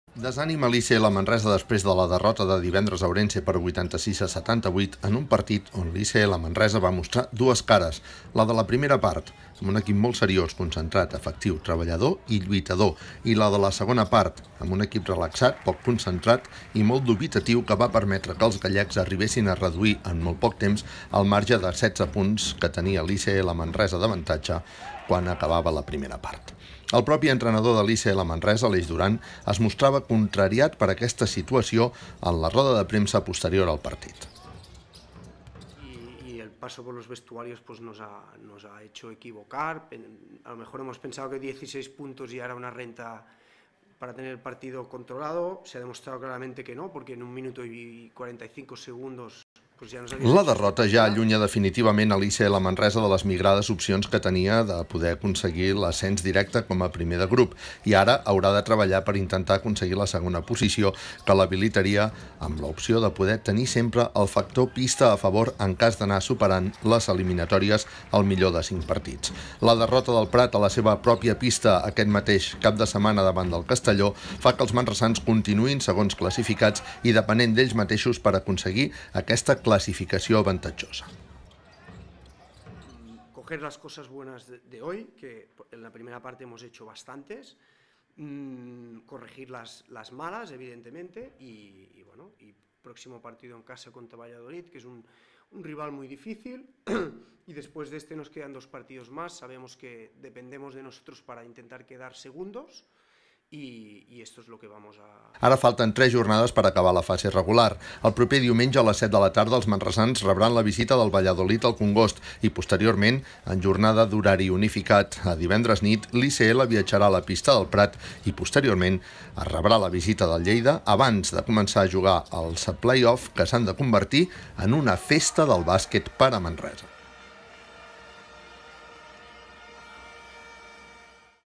Desànim a l'ICL Manresa després de la derrota de divendres a Ourense per 86-78 en un partit on l'ICL Manresa va mostrar dues cares, la de la primera part, amb un equip molt seriós, concentrat, efectiu, treballador i lluitador, i la de la segona part, amb un equip relaxat, poc concentrat i molt dubitatiu que va permetre que els gallecs arribessin a reduir en molt poc temps el marge de 16 punts que tenia l'ICL Manresa d'avantatge quan acabava la primera part. El propi entrenador de l'ICL Manresa, Aleix Duran, es mostrava contrariat per aquesta situació en la roda de premsa posterior al partit. Y el paso por los vestuarios pues nos ha hecho equivocar. A lo mejor hemos pensado que 16 puntos ya era una renta para tener el partido controlado. Se ha demostrado claramente que no, porque en 1 minuto y 45 segundos la derrota ja allunya definitivament a l'ICL Manresa de les migrades opcions que tenia de poder aconseguir l'ascens directe com a primer de grup i ara haurà de treballar per intentar aconseguir la segona posició que l'habilitaria amb l'opció de poder tenir sempre el factor pista a favor en cas d'anar superant les eliminatòries al millor de 5 partits. La derrota del Prat a la seva pròpia pista aquest mateix cap de setmana davant del Castelló fa que els manresans continuïn segons classificats i depenent d'ells mateixos per aconseguir aquesta clasificació avantatjosa. Coger las cosas buenas de hoy, que en la primera parte hemos hecho bastantes, corregir las malas, evidentemente, y próximo partido en casa contra Valladolid, que es un rival muy difícil, y después de este nos quedan 2 partidos más. Sabemos que dependemos de nosotros para intentar quedar segundos, i esto es lo que vamos a... Ara falten 3 jornades per acabar la fase regular. El proper diumenge a les 7 de la tarda els manresans rebran la visita del Valladolid al Congost i posteriorment, en jornada d'horari unificat a divendres nit, l'ICL viatjarà a la pista del Prat i posteriorment es rebrà la visita del Lleida abans de començar a jugar els play-off que s'han de convertir en una festa del bàsquet per a Manresa.